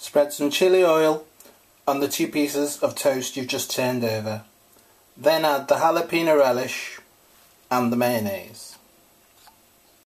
Spread some chili oil on the 2 pieces of toast you've just turned over. Then add the jalapeno relish and the mayonnaise.